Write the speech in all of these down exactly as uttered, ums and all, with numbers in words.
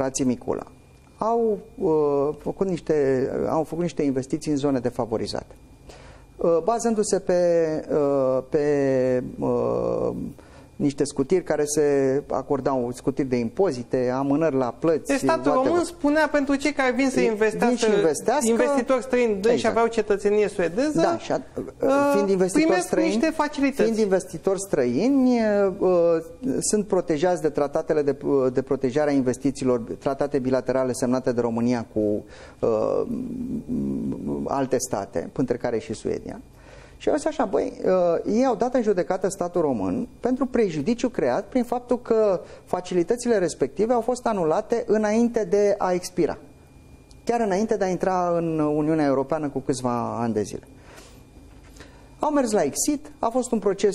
frații Micula au, uh, făcut niște, au făcut niște investiții în zone defavorizate. Uh, bazându-se pe, uh, pe uh, niște scutiri care se acordau, scutiri de impozite, amânări la plăți. Deci statul român spunea pentru cei care vin să investească, investească investitori străini, dând exact. și aveau cetățenie suedeză, da, și a, fiind investitori străini, niște facilități. Fiind investitori străini, uh, sunt protejați de tratatele de, de protejare a investițiilor, tratate bilaterale semnate de România cu uh, alte state, între care și Suedia. Și eu zic așa, băi, uh, ei au dat în judecată statul român pentru prejudiciu creat prin faptul că facilitățile respective au fost anulate înainte de a expira. Chiar înainte de a intra în Uniunea Europeană cu câțiva ani de zile. Au mers la exit, a fost un proces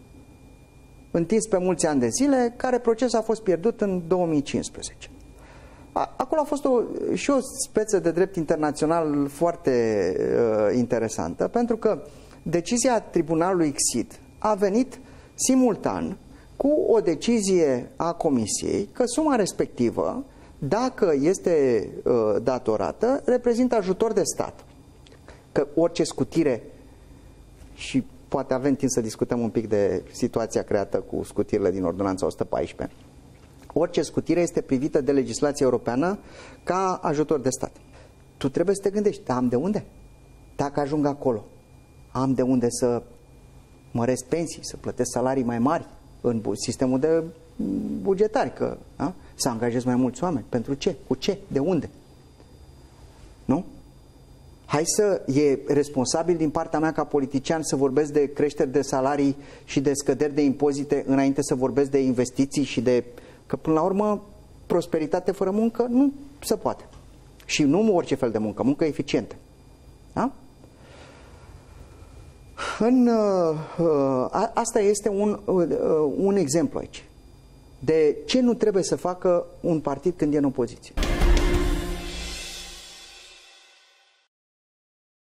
întins pe mulți ani de zile, care proces a fost pierdut în două mii cincisprezece. Acolo a fost o, și o speță de drept internațional foarte uh, interesantă, pentru că decizia tribunalului exit a venit simultan cu o decizie a Comisiei că suma respectivă, dacă este uh, datorată, reprezintă ajutor de stat. Că orice scutire, și poate avem timp să discutăm un pic de situația creată cu scutirile din Ordonanța o sută paisprezece, orice scutire este privită de legislația europeană ca ajutor de stat. Tu trebuie să te gândești, am de unde? Dacă ajung acolo, am de unde să măresc pensii, să plătesc salarii mai mari în sistemul de bugetari, că, da? Să angajez mai mulți oameni. Pentru ce? Cu ce? De unde? Nu? Hai să, e responsabil din partea mea ca politician să vorbesc de creșteri de salarii și de scăderi de impozite înainte să vorbesc de investiții și de... Că până la urmă, prosperitate fără muncă nu se poate. Și nu orice fel de muncă, muncă eficientă. Da? În, uh, asta este un, uh, un exemplu aici de ce nu trebuie să facă un partid când e în opoziție.